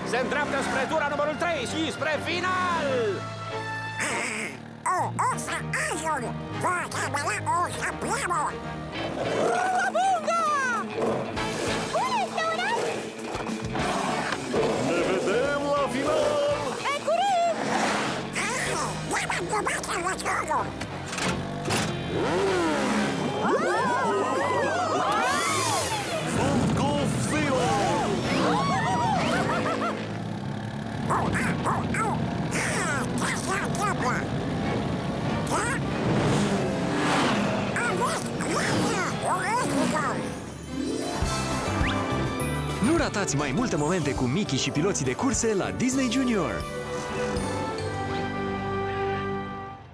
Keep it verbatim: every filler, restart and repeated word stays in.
Se îndreaptă spre tura numărul trei și spre final! O, o să ajung! Vorba o să plemo! Ne vedem la final! E curând! Ia-mă dubat în rățorul! Sunt Golf Zero! Au, au, au, au! Ce se întâmplă? Ce? Aveți grijă! O echipă! Nu ratați mai multe momente cu Mickey și piloții de curse la Disney Junior!